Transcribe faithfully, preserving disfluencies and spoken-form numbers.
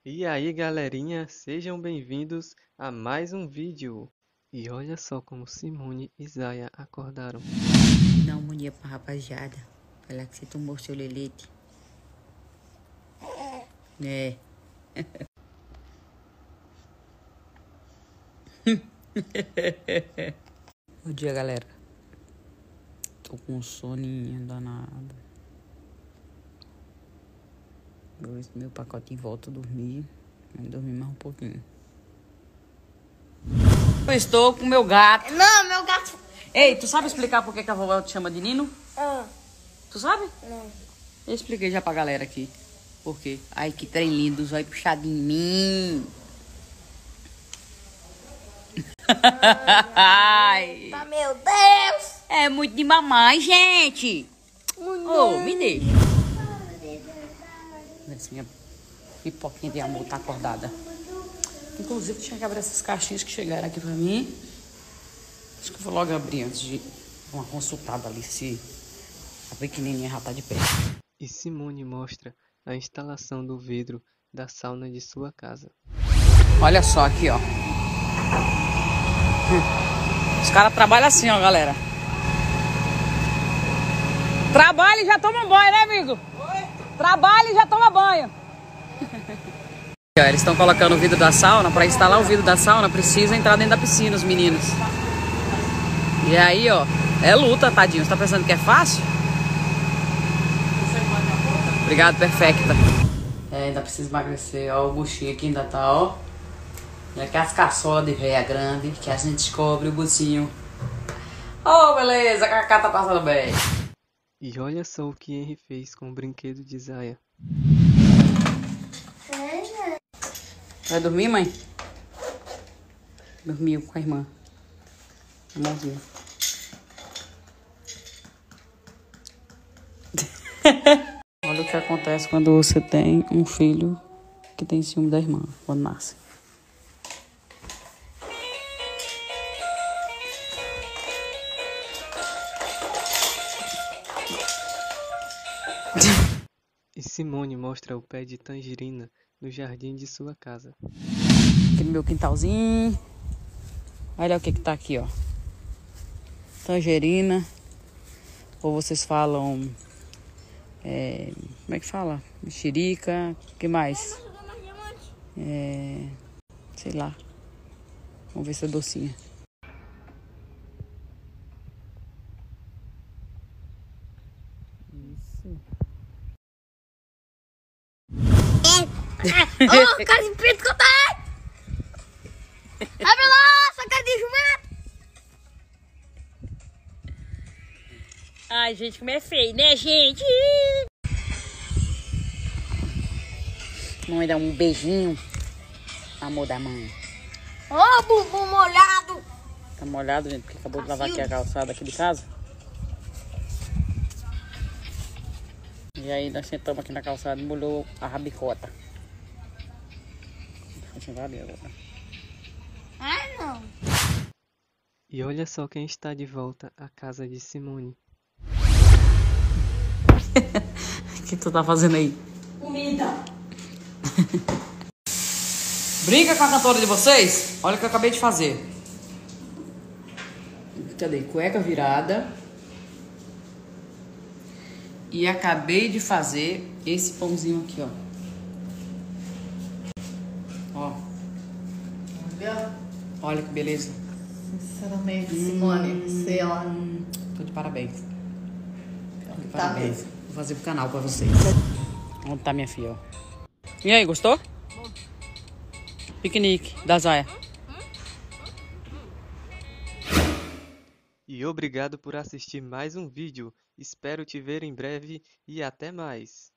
E aí, galerinha, sejam bem-vindos a mais um vídeo. E olha só como Simone e Zaya acordaram. Dá um bom dia pra rapaziada. Falar que você tomou seu lelete. É. Bom dia, galera. Tô com um soninho danado. Vou ver se meu pacote volta a dormir. Vou dormir mais um pouquinho. Eu estou com meu gato. Não, meu gato. Ei, tu sabe explicar por que que a vovó te chama de Nino? Ah, Tu sabe? não. Eu expliquei já pra galera aqui. Por quê? Ai, que trem lindo, os olhos puxados em mim. Ai. Tá, meu Deus. É muito de mamãe, gente. Ô, me deixa. Essa minha pipoquinha de amor tá acordada. Inclusive, tinha que abrir essas caixinhas que chegaram aqui pra mim. Acho que eu vou logo abrir antes de uma consultada ali se a pequenininha já tá de pé. E Simone mostra a instalação do vidro da sauna de sua casa. Olha só aqui, ó. Os caras trabalham assim, ó, galera. Trabalha e já toma banho, né, amigo? Oi? Trabalha e já toma banho. Eles estão colocando o vidro da sauna. Para instalar o vidro da sauna, precisa entrar dentro da piscina, os meninos. E aí, ó, é luta, tadinho. Você tá pensando que é fácil? Obrigado, perfeita. É, ainda precisa emagrecer. Ó, o buchinho aqui ainda tá, ó. E aqui as caçolas de véia grande, que a gente descobre o bucinho. Oh, beleza, a Cacá tá passando bem. E olha só o que Henry fez com o brinquedo de Zaya. Vai dormir, mãe? Dormiu com a irmã. Amorzinho. Olha o que acontece quando você tem um filho que tem ciúme da irmã, quando nasce. E Simone mostra o pé de tangerina no jardim de sua casa. Aqui no meu quintalzinho. Olha o que que tá aqui, ó. Tangerina. Ou vocês falam... É, como é que fala? Mexerica. O que mais? É, sei lá. Vamos ver se é docinha. Isso. Ô, cara de preto que eu tô. Abre lá, sua cara de jumento. Ai, gente, como é feio, né, gente? Mãe, dá um beijinho. Amor da mãe. Ô, bumbum molhado. Tá molhado, gente, porque acabou de lavar aqui a calçada aqui de casa. E aí nós sentamos aqui na calçada e molhou a rabicota. Vou sentar ali agora. Ah, não. E olha só quem está de volta à casa de Simone. O que tu tá fazendo aí? Comida. Brinca com a cantora de vocês? Olha o que eu acabei de fazer. Cadê? Cueca virada. E acabei de fazer esse pãozinho aqui, ó. Ó. Olha, Olha que beleza. sinceramente, Simone, você, ó, Tô de parabéns. Tô de tá parabéns. mesmo. Vou fazer pro canal pra vocês. Onde tá minha filha, ó. E aí, gostou? Piquenique da Zaya. E obrigado por assistir mais um vídeo. Espero te ver em breve e até mais.